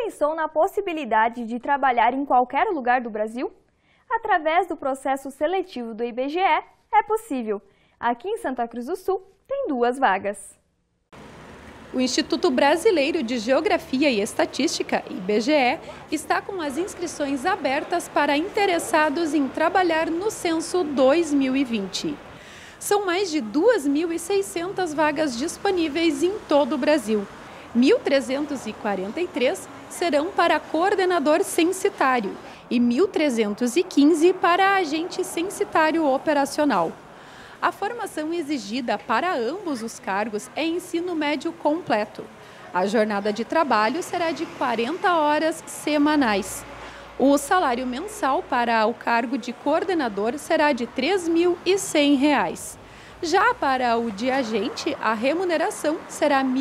pensou na possibilidade de trabalhar em qualquer lugar do Brasil? Através do processo seletivo do IBGE, é possível. Aqui em Santa Cruz do Sul, tem 2 vagas. O Instituto Brasileiro de Geografia e Estatística, IBGE, está com as inscrições abertas para interessados em trabalhar no Censo 2020. São mais de 2.600 vagas disponíveis em todo o Brasil. 1.343 serão para coordenador censitário e 1.315 para agente censitário operacional. A formação exigida para ambos os cargos é ensino médio completo. A jornada de trabalho será de 40 horas semanais. O salário mensal para o cargo de coordenador será de R$ 3.100. Já para o de agente, a remuneração será R$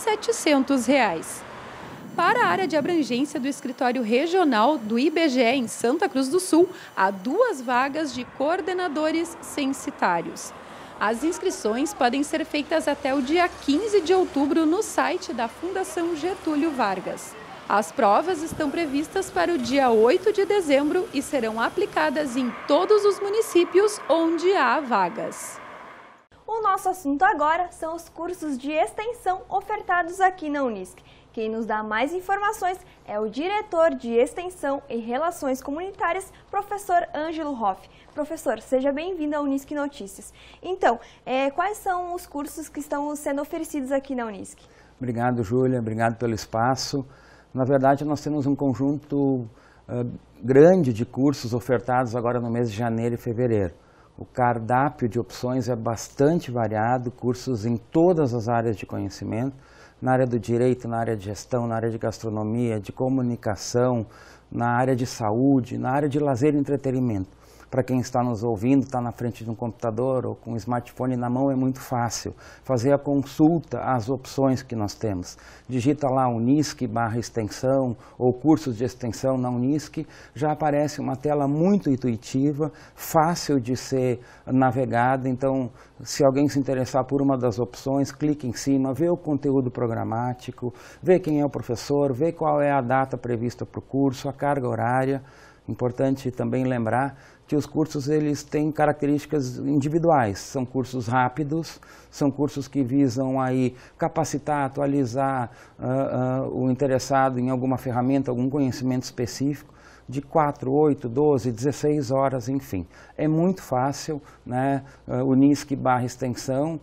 1.700. Para a área de abrangência do escritório regional do IBGE em Santa Cruz do Sul, há 2 vagas de coordenadores censitários. As inscrições podem ser feitas até o dia 15 de outubro no site da Fundação Getúlio Vargas. As provas estão previstas para o dia 8 de dezembro e serão aplicadas em todos os municípios onde há vagas. O nosso assunto agora são os cursos de extensão ofertados aqui na Unisc. Quem nos dá mais informações é o diretor de Extensão e Relações Comunitárias, professor Ângelo Hoff. Professor, seja bem-vindo à Unisc Notícias. Então, quais são os cursos que estão sendo oferecidos aqui na Unisc? Obrigado, Júlia. Obrigado pelo espaço. Na verdade, nós temos um conjunto grande de cursos ofertados agora no mês de janeiro e fevereiro. O cardápio de opções é bastante variado, cursos em todas as áreas de conhecimento, na área do direito, na área de gestão, na área de gastronomia, de comunicação, na área de saúde, na área de lazer e entretenimento. Para quem está nos ouvindo, está na frente de um computador ou com um smartphone na mão, é muito fácil fazer a consulta às opções que nós temos. Digita lá Unisc/extensão ou cursos de extensão na Unisc, já aparece uma tela muito intuitiva, fácil de ser navegada. Então, se alguém se interessar por uma das opções, clique em cima, vê o conteúdo programático, vê quem é o professor, vê qual é a data prevista para o curso, a carga horária. Importante também lembrar que os cursos eles têm características individuais, são cursos rápidos, são cursos que visam aí capacitar, atualizar o interessado em alguma ferramenta, algum conhecimento específico, de 4, 8, 12, 16 horas, enfim. É muito fácil, né, Unisc/extensão,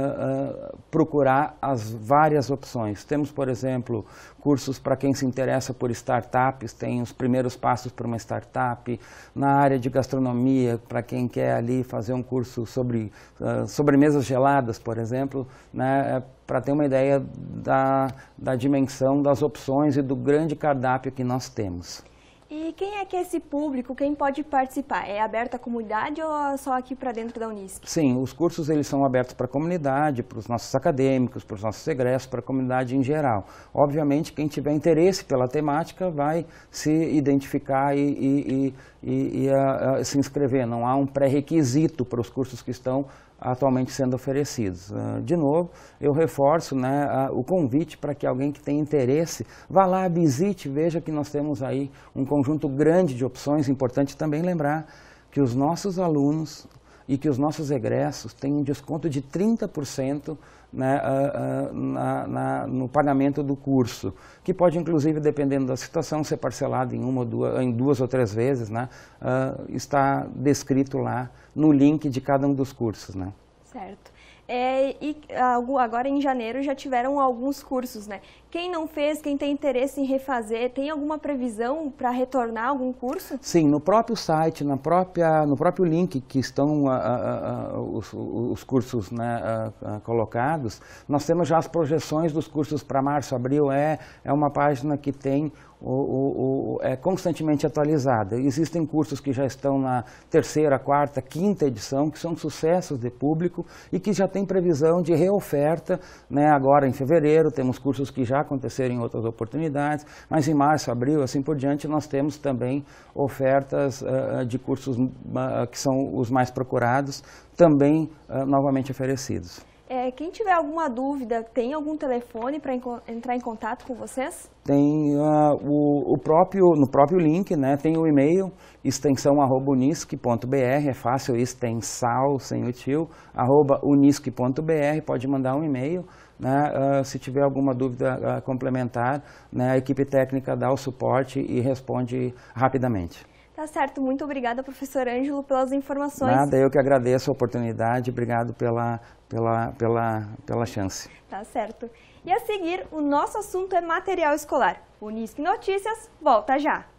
procurar as várias opções. Temos, por exemplo, cursos para quem se interessa por startups, tem os primeiros passos para uma startup, na área de gastronomia, para quem quer ali fazer um curso sobre sobremesas geladas, por exemplo, né, para ter uma ideia da dimensão das opções e do grande cardápio que nós temos. E quem é que é esse público? Quem pode participar? É aberto à comunidade ou só aqui para dentro da Unisc? Sim, os cursos eles são abertos para a comunidade, para os nossos acadêmicos, para os nossos egressos, para a comunidade em geral. Obviamente, quem tiver interesse pela temática vai se identificar e se inscrever. Não há um pré-requisito para os cursos que estão atualmente sendo oferecidos. De novo, eu reforço, né, o convite para que alguém que tem interesse vá lá, visite, veja que nós temos aí um conjunto grande de opções. Importante também lembrar que os nossos alunos e que os nossos egressos têm um desconto de 30%, né, no pagamento do curso, que pode, inclusive, dependendo da situação, ser parcelado em 2 ou 3 vezes, né, está descrito lá no link de cada um dos cursos, né. Certo. E agora em janeiro já tiveram alguns cursos, né? Quem não fez, quem tem interesse em refazer, tem alguma previsão para retornar algum curso? Sim, no próprio site, no próprio link que estão os cursos, né, colocados, nós temos já as projeções dos cursos para março, abril. É uma página que tem é constantemente atualizada. Existem cursos que já estão na 3ª, 4ª, 5ª edição, que são sucessos de público e que já tem previsão de reoferta, né, agora em fevereiro. Temos cursos que já aconteceram em outras oportunidades, mas em março, abril, assim por diante, nós temos também ofertas de cursos que são os mais procurados, também novamente oferecidos. Quem tiver alguma dúvida, tem algum telefone para entrar em contato com vocês? Tem no próprio link, né, tem o e-mail, extensão@unisc.br, é fácil, extensal, sem o tio, @unisc.br, pode mandar um e-mail, né, se tiver alguma dúvida complementar, né, a equipe técnica dá o suporte e responde rapidamente. Tá certo, muito obrigada, professor Ângelo, pelas informações. Nada, eu que agradeço a oportunidade, obrigado pela chance. Tá certo. E a seguir, o nosso assunto é material escolar. O Unisc Notícias volta já.